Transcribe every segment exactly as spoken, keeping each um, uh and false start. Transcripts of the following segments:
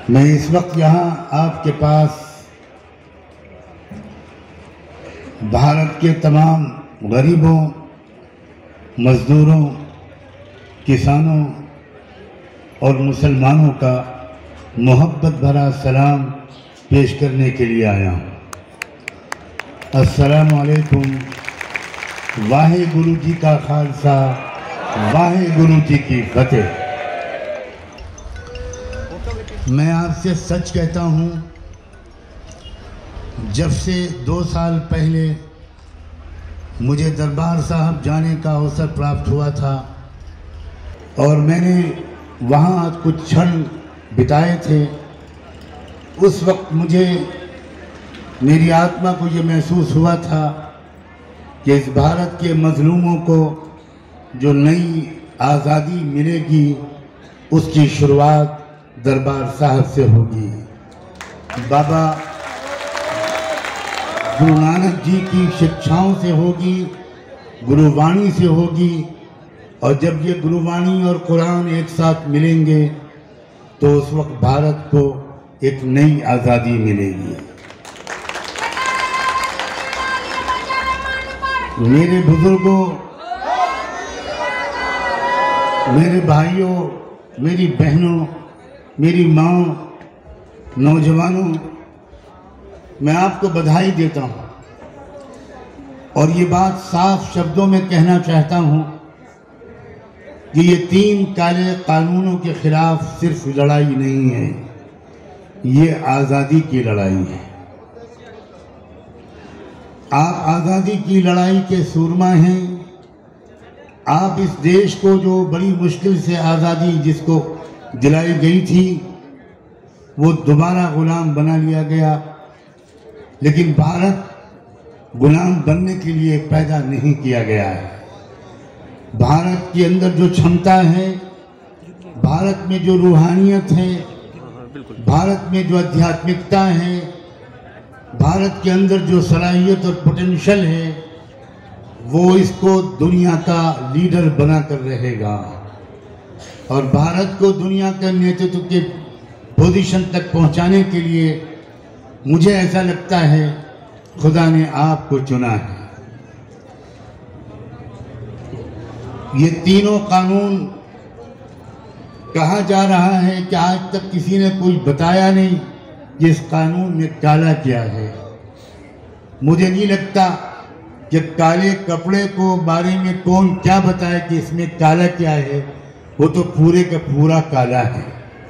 मैं इस वक्त यहाँ आपके पास भारत के तमाम गरीबों, मज़दूरों, किसानों और मुसलमानों का मोहब्बत भरा सलाम पेश करने के लिए आया हूँ। अस्सलामु अलैकुम। वाहे गुरु जी का खालसा, वाहे गुरु जी की फतेह। मैं आपसे सच कहता हूँ, जब से दो साल पहले मुझे दरबार साहब जाने का अवसर प्राप्त हुआ था और मैंने वहाँ कुछ क्षण बिताए थे, उस वक्त मुझे मेरी आत्मा को ये महसूस हुआ था कि इस भारत के मजलूमों को जो नई आज़ादी मिलेगी उसकी शुरुआत दरबार साहब से होगी। बाबा गुरु नानक जी की शिक्षाओं से होगी, गुरुवाणी से होगी। और जब ये गुरुवाणी और कुरान एक साथ मिलेंगे तो उस वक्त भारत को एक नई आज़ादी मिलेगी। मेरे बुजुर्गों, मेरे भाइयों, मेरी बहनों, मेरी माँ, नौजवानों, मैं आपको बधाई देता हूँ और ये बात साफ शब्दों में कहना चाहता हूँ कि ये तीन काले कानूनों के खिलाफ सिर्फ लड़ाई नहीं है, ये आज़ादी की लड़ाई है। आप आज़ादी की लड़ाई के सूरमा हैं। आप इस देश को, जो बड़ी मुश्किल से आज़ादी जिसको दिलाई गई थी, वो दोबारा गुलाम बना लिया गया, लेकिन भारत गुलाम बनने के लिए पैदा नहीं किया गया है। भारत के अंदर जो क्षमता है, भारत में जो रूहानियत है, भारत में जो आध्यात्मिकता है, भारत के अंदर जो सलाहियत और पोटेंशियल है, वो इसको दुनिया का लीडर बनाकर रहेगा और भारत को दुनिया के नेतृत्व के पोजीशन तक पहुंचाने के लिए मुझे ऐसा लगता है खुदा ने आपको चुना है। ये तीनों कानून, कहा जा रहा है कि आज तक किसी ने कोई बताया नहीं कि इस कानून में काला क्या है। मुझे नहीं लगता कि काले कपड़े को बारे में कौन क्या बताए कि इसमें काला क्या है, वो तो पूरे का पूरा काला है।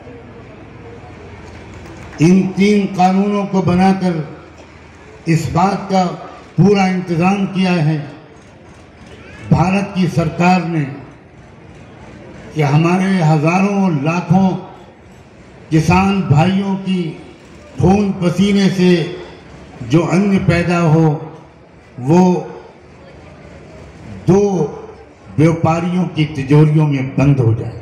इन तीन कानूनों को बनाकर इस बात का पूरा इंतजाम किया है भारत की सरकार ने कि हमारे हजारों लाखों किसान भाइयों की खून पसीने से जो अन्न पैदा हो वो दो व्यापारियों की तिजोरियों में बंद हो जाए।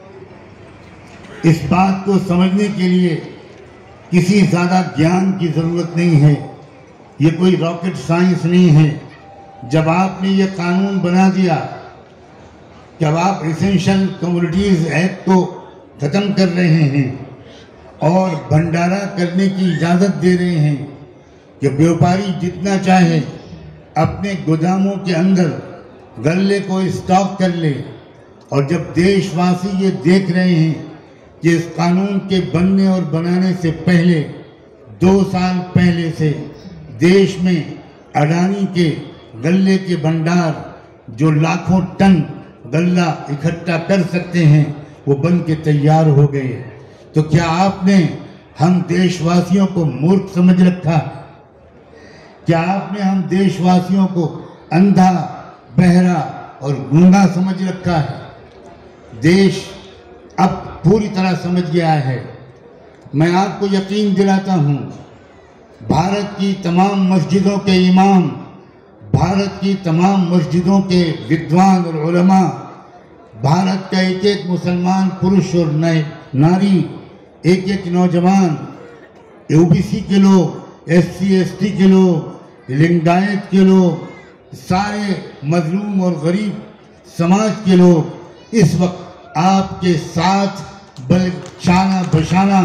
इस बात को समझने के लिए किसी ज़्यादा ज्ञान की ज़रूरत नहीं है, ये कोई रॉकेट साइंस नहीं है। जब आपने ये कानून बना दिया, जब आप एसेंशियल कमोडिटीज़ एक्ट को ख़त्म कर रहे हैं और भंडारा करने की इजाज़त दे रहे हैं कि व्यापारी जितना चाहे अपने गोदामों के अंदर गल्ले को स्टॉक कर ले, और जब देशवासी ये देख रहे हैं कि इस कानून के बनने और बनाने से पहले दो साल पहले से देश में अडानी के गल्ले के भंडार जो लाखों टन गल्ला इकट्ठा कर सकते हैं वो बन के तैयार हो गए, तो क्या आपने हम देशवासियों को मूर्ख समझ रखा? क्या आपने हम देशवासियों को अंधा, बहरा और गूंगा समझ रखा है? देश अब पूरी तरह समझ गया है। मैं आपको यकीन दिलाता हूँ, भारत की तमाम मस्जिदों के इमाम, भारत की तमाम मस्जिदों के विद्वान और उलमा, भारत का एक एक मुसलमान पुरुष और नए नारी, एक एक नौजवान, ओबीसी के लोग, एससी एसटी के लोग, लिंगायत के लोग, सारे मजलूम और गरीब समाज के लोग इस वक्त आपके साथ बल शाना बशाना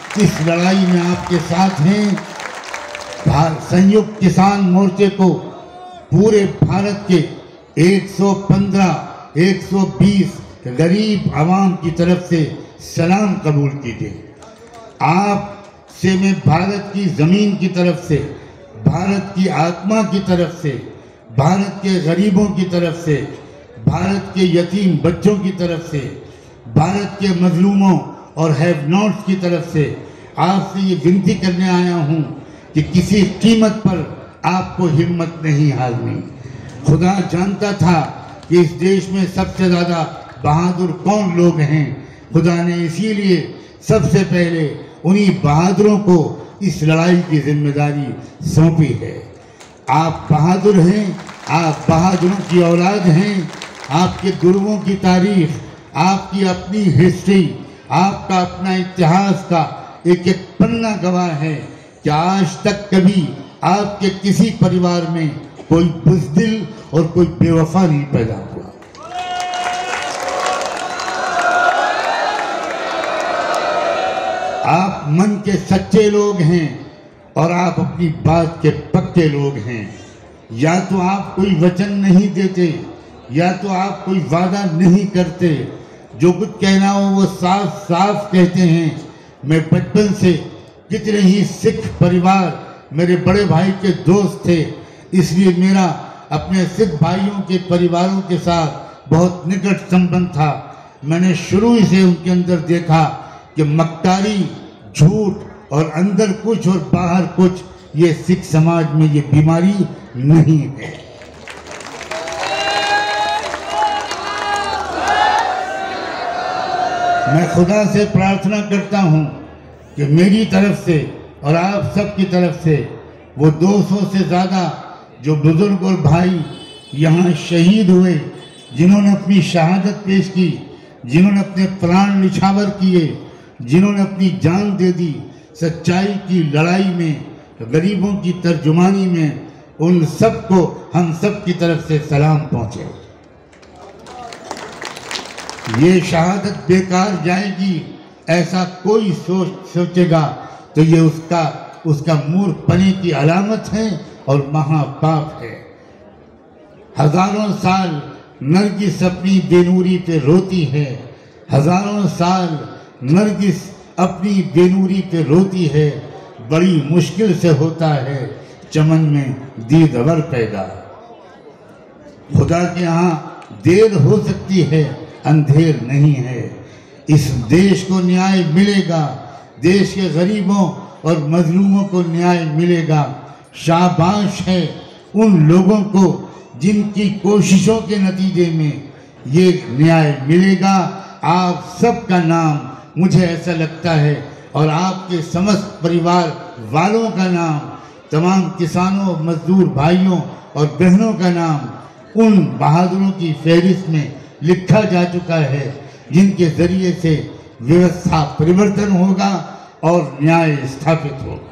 इस लड़ाई में आपके साथ हैं। संयुक्त किसान मोर्चे को पूरे भारत के एक सौ पंद्रह एक सौ बीस गरीब आवाम की तरफ से सलाम कबूल कीजिए। आप से मैं भारत की ज़मीन की तरफ से, भारत की आत्मा की तरफ से, भारत के गरीबों की तरफ से, भारत के यतीम बच्चों की तरफ से, भारत के मजलूमों और हैव नॉट्स की तरफ से आपसे ये विनती करने आया हूँ कि किसी कीमत पर आपको हिम्मत नहीं हारनी। खुदा जानता था कि इस देश में सबसे ज़्यादा बहादुर कौन लोग हैं। खुदा ने इसीलिए सबसे पहले उन्हीं बहादुरों को इस लड़ाई की जिम्मेदारी सौंपी है। आप बहादुर हैं, आप बहादुरों की औलाद हैं। आपके गुरुओं की तारीफ, आपकी अपनी हिस्ट्री, आपका अपना इतिहास का एक एक पन्ना गवाह है कि आज तक कभी आपके किसी परिवार में कोई बुज़दिल और कोई बेवफा नहीं पैदा हुआ। आप मन के सच्चे लोग हैं और आप अपनी बात के पक्के लोग हैं। या तो आप कोई वचन नहीं देते, या तो आप कोई वादा नहीं करते। जो कुछ कहना हो वो साफ साफ कहते हैं। मैं बचपन से कितने ही सिख परिवार मेरे बड़े भाई के दोस्त थे, इसलिए मेरा अपने सिख भाइयों के परिवारों के साथ बहुत निकट संबंध था। मैंने शुरू ही से उनके अंदर देखा कि मक्कारी, झूठ और अंदर कुछ और बाहर कुछ, ये सिख समाज में ये बीमारी नहीं है। मैं खुदा से प्रार्थना करता हूँ कि मेरी तरफ से और आप सब की तरफ से वो दो सौ से ज़्यादा जो बुजुर्ग और भाई यहाँ शहीद हुए, जिन्होंने अपनी शहादत पेश की, जिन्होंने अपने प्राण निछावर किए, जिन्होंने अपनी जान दे दी सच्चाई की लड़ाई में, गरीबों की तर्जुमानी में, उन सब को हम सब की तरफ से सलाम पहुँचे। ये शहादत बेकार जाएगी ऐसा कोई सोच सोचेगा तो ये उसका उसका मूर्खपने की अलामत है और महापाप है। हजारों साल नरगिस अपनी बेनूरी पे रोती है, हजारों साल नरगिस अपनी बेनूरी पे रोती है। बड़ी मुश्किल से होता है चमन में दीदवर पैदा। खुदा के यहाँ देर हो सकती है, अंधेर नहीं है। इस देश को न्याय मिलेगा, देश के गरीबों और मजलूमों को न्याय मिलेगा। शाबाश है उन लोगों को जिनकी कोशिशों के नतीजे में ये न्याय मिलेगा। आप सबका नाम मुझे ऐसा लगता है और आपके समस्त परिवार वालों का नाम, तमाम किसानों, मजदूर भाइयों और बहनों का नाम उन बहादुरों की फहरिस्त में लिखा जा चुका है जिनके जरिए से व्यवस्था परिवर्तन होगा और न्याय स्थापित होगा।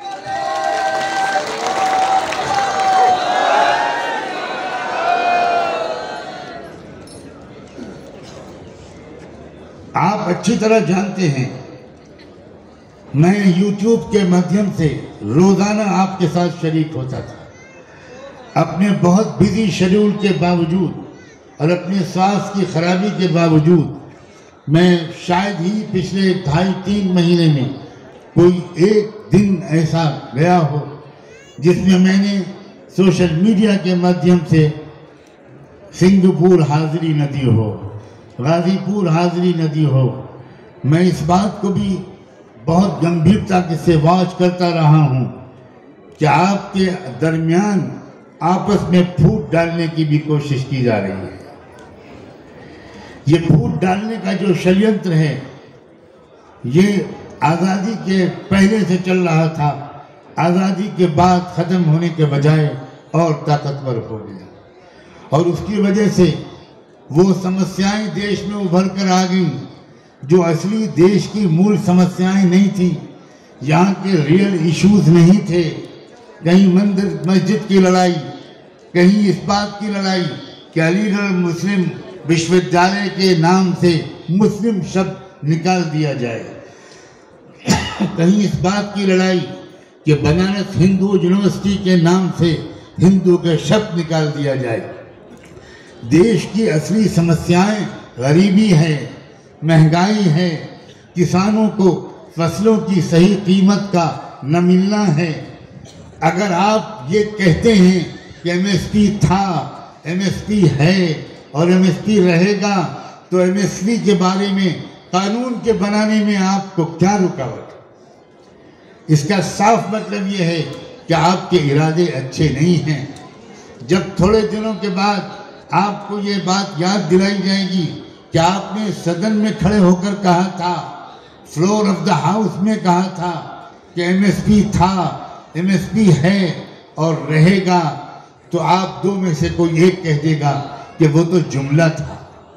आप अच्छी तरह जानते हैं मैं YouTube के माध्यम से रोजाना आपके साथ शरीक होता था। अपने बहुत बिजी शेड्यूल के बावजूद और अपने स्वास्थ्य की खराबी के बावजूद मैं शायद ही पिछले ढाई तीन महीने में कोई एक दिन ऐसा गया हो जिसमें मैंने सोशल मीडिया के माध्यम से सिंगापुर हाजिरी न दी हो, गाजीपुर हाजिरी न दी हो। मैं इस बात को भी बहुत गंभीरता से वॉच करता रहा हूँ कि आपके दरमियान आपस में फूट डालने की भी कोशिश की जा रही है। ये फूट डालने का जो षड्यंत्र है ये आज़ादी के पहले से चल रहा था, आज़ादी के बाद ख़त्म होने के बजाय और ताकतवर हो गया और उसकी वजह से वो समस्याएं देश में उभर कर आ गई जो असली देश की मूल समस्याएं नहीं थी। यहाँ के रियल इश्यूज नहीं थे। कहीं मंदिर मस्जिद की लड़ाई, कहीं इस बात की लड़ाई कि अलीगढ़ मुस्लिम विश्वविद्यालय के नाम से मुस्लिम शब्द निकाल दिया जाए। कहीं इस बात की लड़ाई कि बनारस हिंदू यूनिवर्सिटी के नाम से हिंदू के शब्द निकाल दिया जाए। देश की असली समस्याएं गरीबी है, महंगाई है, किसानों को फसलों की सही कीमत का न मिलना है। अगर आप ये कहते हैं कि एमएसपी था, एमएसपी है और एमएसपी रहेगा, तो एमएसपी के बारे में कानून के बनाने में आपको क्या रुकावट? इसका साफ मतलब ये है कि आपके इरादे अच्छे नहीं हैं। जब थोड़े दिनों के बाद आपको ये बात याद दिलाई जाएगी कि आपने सदन में खड़े होकर कहा था, फ्लोर ऑफ द हाउस में कहा था कि एमएसपी था, एमएसपी है और रहेगा, तो आप दो में से कोई एक कह देगा कि वो तो जुमला था।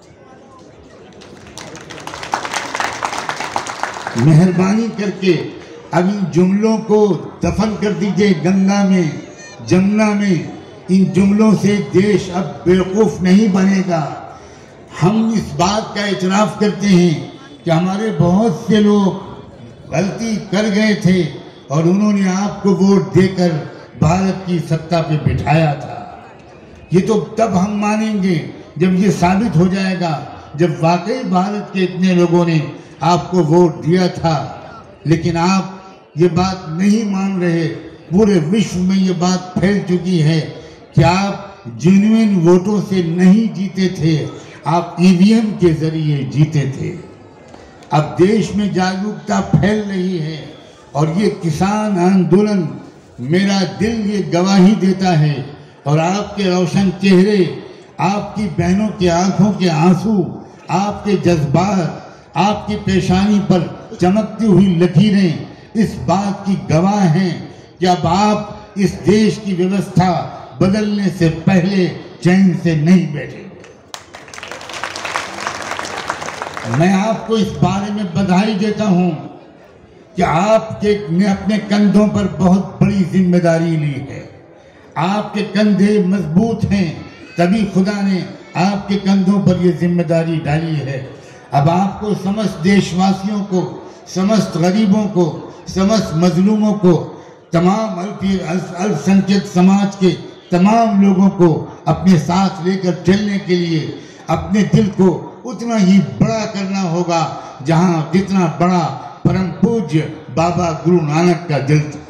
मेहरबानी करके अब इन जुमलों को दफन कर दीजिए गंगा में, जमुना में। इन जुमलों से देश अब बेवकूफ नहीं बनेगा। हम इस बात का इतराफ करते हैं कि हमारे बहुत से लोग गलती कर गए थे और उन्होंने आपको वोट देकर भारत की सत्ता पे बिठाया था। ये तो तब हम मानेंगे जब ये साबित हो जाएगा, जब वाकई भारत के इतने लोगों ने आपको वोट दिया था। लेकिन आप ये बात नहीं मान रहे। पूरे विश्व में ये बात फैल चुकी है कि आप जेन्युइन वोटों से नहीं जीते थे, आप ईवीएम के जरिए जीते थे। अब देश में जागरूकता फैल रही है और ये किसान आंदोलन, मेरा दिल ये गवाही देता है। और आपके रोशन चेहरे, आपकी बहनों के आंखों के आंसू, आपके जज्बात, आपकी पेशानी पर चमकती हुई लकीरें इस बात की गवाह हैं कि अब आप इस देश की व्यवस्था बदलने से पहले चैन से नहीं बैठेंगे। मैं आपको इस बारे में बधाई देता हूं कि आपके ने अपने कंधों पर बहुत बड़ी जिम्मेदारी ली है। आपके कंधे मजबूत हैं, तभी खुदा ने आपके कंधों पर यह जिम्मेदारी डाली है। अब आपको समस्त देशवासियों को, समस्त गरीबों को, समस्त मजलूमों को, तमाम अल्पसंख्यक समाज के तमाम लोगों को अपने साथ लेकर चलने के लिए अपने दिल को उतना ही बड़ा करना होगा जहां जितना बड़ा परम पूज्य बाबा गुरु नानक का दिल था।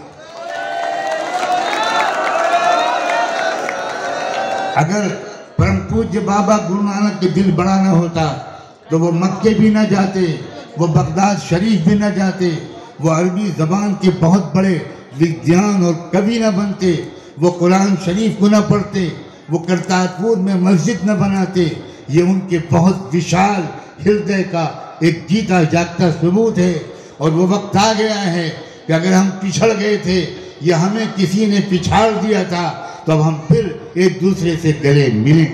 अगर परम पूज्य बाबा गुरु नानक के दिल बड़ा न होता तो वो मक्के भी न जाते, वो बगदाद शरीफ भी न जाते, वो अरबी जबान के बहुत बड़े विद्वान और कवि न बनते, वो कुरान शरीफ को न पढ़ते, वो करतारपुर में मस्जिद न बनाते। ये उनके बहुत विशाल हृदय का एक जीता जागता सबूत है। और वो वक्त आ गया है कि अगर हम पिछड़ गए थे या हमें किसी ने पिछाड़ दिया था, तो अब हम फिर एक दूसरे से गले मिले।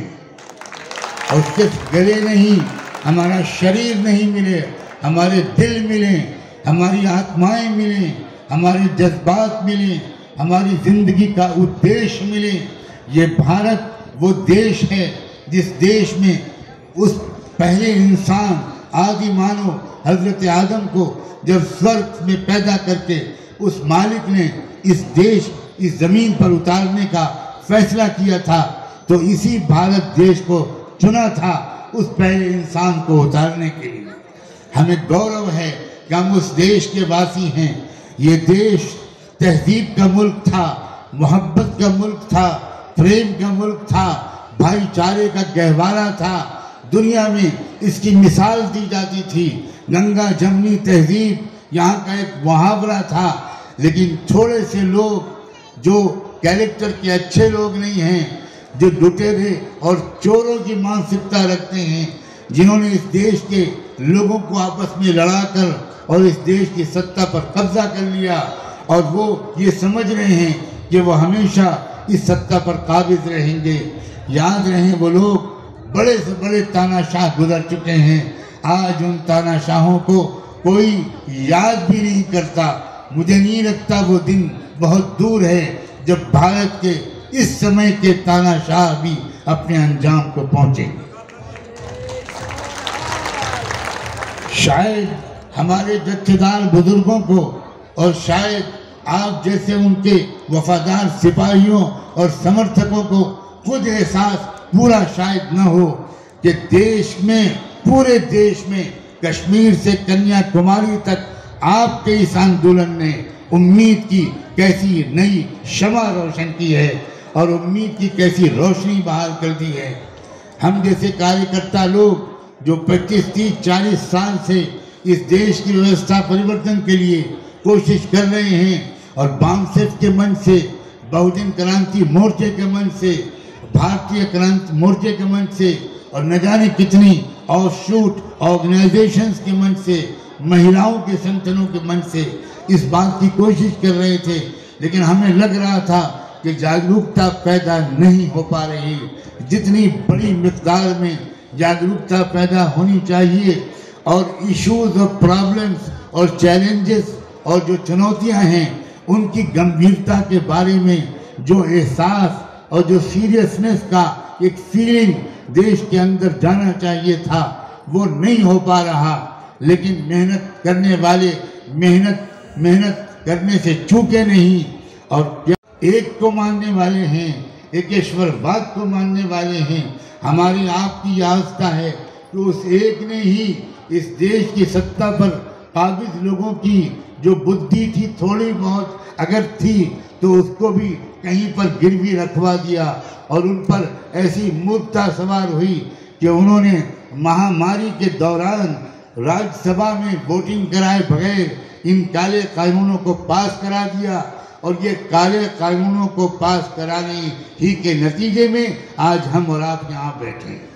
और सिर्फ गले नहीं, हमारा शरीर नहीं मिले, हमारे दिल मिले, हमारी आत्माएं मिले, हमारे जज्बात मिले, हमारी जिंदगी का उद्देश्य मिले। ये भारत वो देश है जिस देश में उस पहले इंसान आदि मानव हजरत आदम को जब स्वर्ग में पैदा करके उस मालिक ने इस देश, इस जमीन पर उतारने का फैसला किया था, तो इसी भारत देश को चुना था उस पहले इंसान को उतारने के लिए। हमें गौरव है कि हम उस देश के वासी हैं। ये देश तहजीब का मुल्क था, मोहब्बत का मुल्क था, प्रेम का मुल्क था, भाईचारे का गहवारा था। दुनिया में इसकी मिसाल दी जाती थी। गंगा जमनी तहजीब यहाँ का एक मुहावरा था। लेकिन थोड़े से लोग जो कैरेक्टर के अच्छे लोग नहीं हैं, जो लुटेरे और चोरों की मानसिकता रखते हैं, जिन्होंने इस देश के लोगों को आपस में लड़ाकर और इस देश की सत्ता पर कब्जा कर लिया, और वो ये समझ रहे हैं कि वो हमेशा इस सत्ता पर काबिज रहेंगे। याद रहे, वो लोग बड़े से बड़े तानाशाह गुजर चुके हैं। आज उन तानाशाहों को कोई याद भी नहीं करता। मुझे नहीं लगता वो दिन बहुत दूर है जब भारत के इस समय के तानाशाह भी अपने अंजाम को पहुंचेंगे। शायद हमारे जत्थेदार बुजुर्गों को और शायद आप जैसे उनके वफादार सिपाहियों और समर्थकों को खुद एहसास पूरा शायद न हो कि देश में, पूरे देश में, कश्मीर से कन्याकुमारी तक आपके इस आंदोलन ने उम्मीद की कैसी नई शमा रोशन की है और उम्मीद की कैसी रोशनी बहाल कर दी है। हम जैसे कार्यकर्ता लोग जो पच्चीस तीस चालीस साल से इस देश की व्यवस्था परिवर्तन के लिए कोशिश कर रहे हैं और बामसेफ के मंच से, बहुजन क्रांति मोर्चे के मंच से, भारतीय क्रांति मोर्चे के मंच से और न जाने कितनी ऑफशूट ऑर्गेनाइजेशंस के मंच से, महिलाओं के संगठनों के मंच से इस बात की कोशिश कर रहे थे, लेकिन हमें लग रहा था कि जागरूकता पैदा नहीं हो पा रही। जितनी बड़ी मिकदार में जागरूकता पैदा होनी चाहिए और इश्यूज और प्रॉब्लम्स और चैलेंजेस और जो चुनौतियां हैं उनकी गंभीरता के बारे में जो एहसास और जो सीरियसनेस का एक फीलिंग देश के अंदर जाना चाहिए था वो नहीं हो पा रहा। लेकिन मेहनत करने वाले मेहनत मेहनत करने से चूके नहीं और एक को मानने वाले हैं, एकेश्वरवाद को मानने वाले हैं। हमारी आपकी आस्था है कि उस एक ने ही इस देश की सत्ता पर काबिज लोगों की जो बुद्धि थी थोड़ी बहुत अगर थी तो उसको भी कहीं पर गिरवी रखवा दिया और उन पर ऐसी मूर्खता सवार हुई कि उन्होंने महामारी के दौरान राज्यसभा में वोटिंग कराए बगैर इन काले कानूनों को पास करा दिया और ये काले कानूनों को पास कराने ही के नतीजे में आज हम और आप यहाँ बैठे हैं।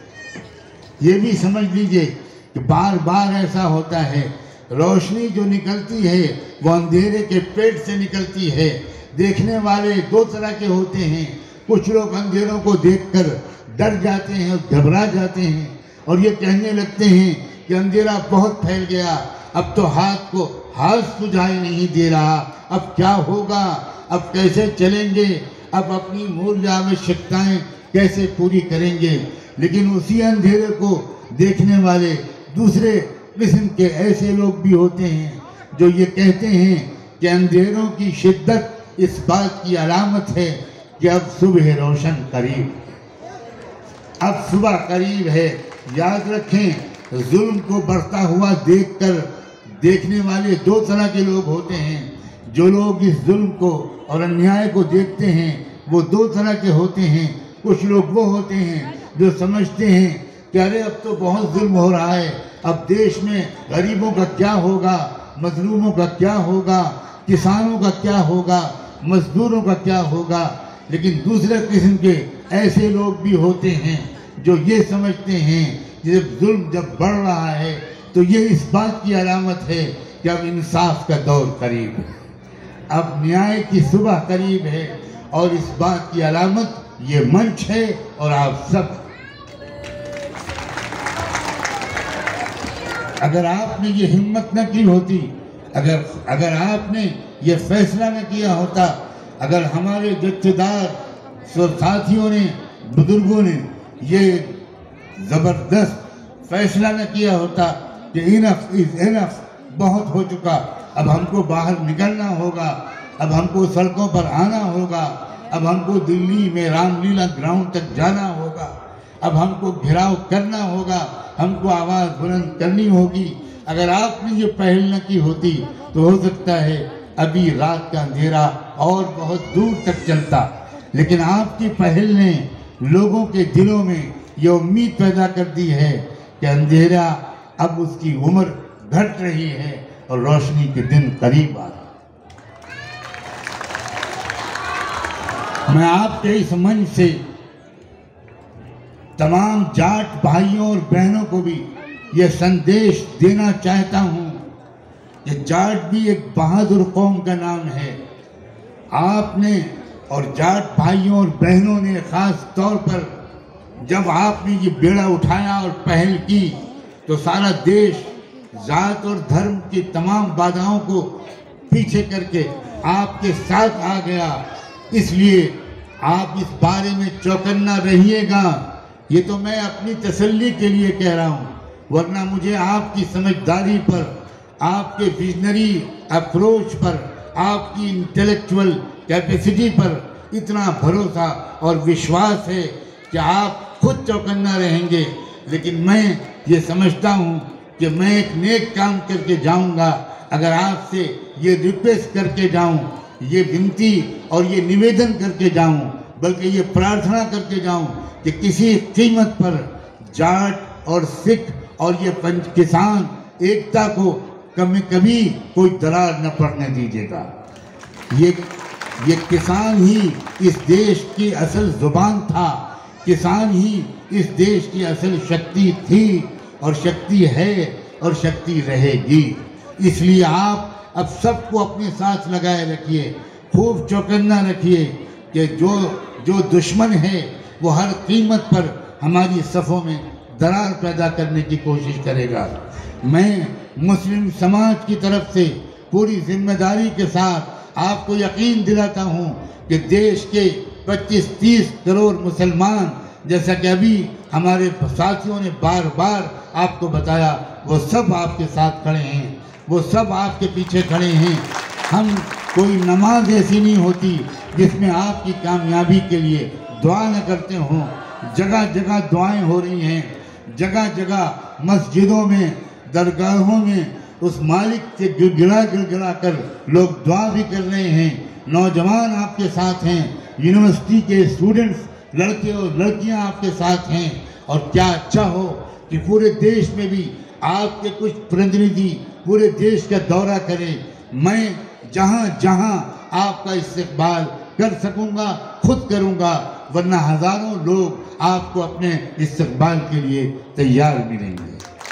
ये भी समझ लीजिए कि बार बार ऐसा होता है, रोशनी जो निकलती है वो अंधेरे के पेट से निकलती है। देखने वाले दो तरह के होते हैं, कुछ लोग अंधेरों को देखकर डर जाते हैं और घबरा जाते हैं और ये कहने लगते हैं कि अंधेरा बहुत फैल गया, अब तो हाथ को हाथ सुझाई नहीं दे रहा, अब क्या होगा, अब कैसे चलेंगे, अब अपनी मूल आवश्यकताएं कैसे पूरी करेंगे। लेकिन उसी अंधेरे को देखने वाले दूसरे किस्म के ऐसे लोग भी होते हैं जो ये कहते हैं कि अंधेरों की शिद्दत इस बात की अलामत है कि अब सुबह रोशन करीब, अब सुबह करीब है। याद रखें, जुल्म को बढ़ता हुआ देखकर देखने वाले दो तरह के लोग होते हैं। जो लोग इस जुल्म को और अन्याय को देखते हैं वो दो तरह के होते हैं। कुछ लोग वो होते हैं जो समझते हैं कि अरे अब तो बहुत जुल्म हो रहा है, अब देश में गरीबों का क्या होगा, मजलूमों का क्या होगा, किसानों का क्या होगा, मजदूरों का क्या होगा। लेकिन दूसरे किस्म के ऐसे लोग भी होते हैं जो ये समझते हैं कि जब जुल्म जब बढ़ रहा है तो ये इस बात की अलामत है कि अब इंसाफ का दौर करीब है, अब न्याय की सुबह करीब है और इस बात की अलामत ये मंच है और आप सब। अगर आपने ये हिम्मत न की होती, अगर अगर आपने ये फैसला न किया होता, अगर हमारे जत्थेदार साथियों ने, बुजुर्गों ने ये ज़बरदस्त फैसला न किया होता कि इनफ इज इनफ, बहुत हो चुका, अब हमको बाहर निकलना होगा, अब हमको सड़कों पर आना होगा, अब हमको दिल्ली में रामलीला ग्राउंड तक जाना होगा, अब हमको घेराव करना होगा, हमको आवाज़ बुलंद करनी होगी। अगर आपने ये पहल न की होती तो हो सकता है अभी रात का अंधेरा और बहुत दूर तक चलता। लेकिन आपकी पहल ने लोगों के दिलों में ये उम्मीद पैदा कर दी है कि अंधेरा अब उसकी उम्र घट रही है और रोशनी के दिन करीब आ रहा। मैं आपके इस मंच से तमाम जाट भाइयों और बहनों को भी यह संदेश देना चाहता हूं कि जाट भी एक बहादुर कौम का नाम है। आपने और जाट भाइयों और बहनों ने खास तौर पर जब आपने ये बेड़ा उठाया और पहल की तो सारा देश जात और धर्म की तमाम बाधाओं को पीछे करके आपके साथ आ गया। इसलिए आप इस बारे में चौकन्ना रहिएगा। ये तो मैं अपनी तसल्ली के लिए कह रहा हूँ, वरना मुझे आपकी समझदारी पर, आपके विजनरी अप्रोच पर आपकी इंटेलेक्चुअल कैपेसिटी पर इतना भरोसा और विश्वास है कि आप खुद चौकन्ना रहेंगे। लेकिन मैं ये समझता हूँ कि मैं एक नेक काम करके जाऊँगा अगर आपसे ये रिक्वेस्ट करके जाऊँ, ये विनती और ये निवेदन करके जाऊँ, बल्कि ये प्रार्थना करके जाऊँ कि किसी कीमत पर जाट और सिख और ये पंच किसान एकता को कभी कभी कोई दरार न पड़ने दीजिएगा। ये ये किसान ही इस देश की असल जुबान था, किसान ही इस देश की असल शक्ति थी और शक्ति है और शक्ति रहेगी। इसलिए आप अब सबको अपने साथ लगाए रखिए, खूब चौकन्ना रखिए कि जो जो दुश्मन है वो हर कीमत पर हमारी सफ़ों में दरार पैदा करने की कोशिश करेगा। मैं मुस्लिम समाज की तरफ से पूरी जिम्मेदारी के साथ आपको यकीन दिलाता हूँ कि देश के पच्चीस तीस करोड़ मुसलमान, जैसा कि अभी हमारे साथियों ने बार बार आपको बताया, वो सब आपके साथ खड़े हैं, वो सब आपके पीछे खड़े हैं। हम कोई नमाज ऐसी नहीं होती जिसमें आपकी कामयाबी के लिए दुआ न करते हों। जगह जगह दुआएं हो रही हैं, जगह जगह मस्जिदों में, दरगाहों में उस मालिक से गिड़गिड़ा गिड़गिड़ा कर लोग दुआ भी कर रहे हैं। नौजवान आपके साथ हैं, यूनिवर्सिटी के स्टूडेंट्स, लड़के और लड़कियां आपके साथ हैं। और क्या अच्छा हो कि पूरे देश में भी आपके कुछ प्रतिनिधि पूरे देश का दौरा करें। मैं जहां जहां आपका इस्तकबाल कर सकूंगा खुद करूंगा, वरना हजारों लोग आपको अपने इस्तकबाल के लिए तैयार मिलेंगे।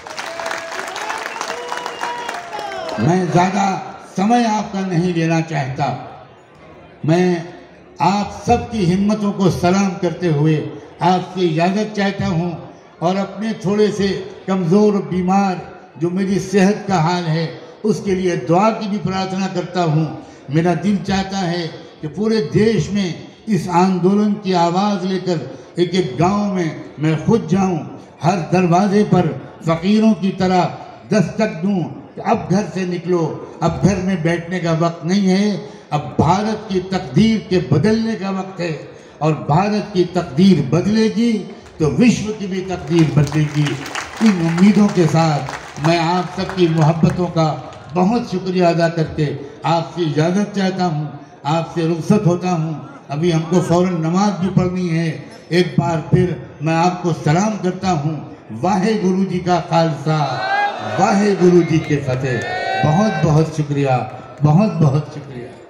मैं ज़्यादा समय आपका नहीं लेना चाहता। मैं आप सबकी हिम्मतों को सलाम करते हुए आपसे इजाज़त चाहता हूँ और अपने थोड़े से कमज़ोर बीमार जो मेरी सेहत का हाल है उसके लिए दुआ की भी प्रार्थना करता हूँ। मेरा दिल चाहता है कि पूरे देश में इस आंदोलन की आवाज़ लेकर एक एक गांव में मैं खुद जाऊं, हर दरवाजे पर फ़कीरों की तरह दस्तक दूं कि अब घर से निकलो, अब घर में बैठने का वक्त नहीं है, अब भारत की तकदीर के बदलने का वक्त है। और भारत की तकदीर बदलेगी तो विश्व की भी तकदीर बदलेगी। इन उम्मीदों के साथ मैं आप सबकी मोहब्बतों का बहुत शुक्रिया अदा करके आपसे इजाज़त चाहता हूँ, आपसे रुखसत होता हूँ। अभी हमको फ़ौरन नमाज भी पढ़नी है। एक बार फिर मैं आपको सलाम करता हूँ। वाहे गुरु जी का खालसा, वाहे गुरु जी के फतेह। बहुत बहुत शुक्रिया, बहुत बहुत शुक्रिया।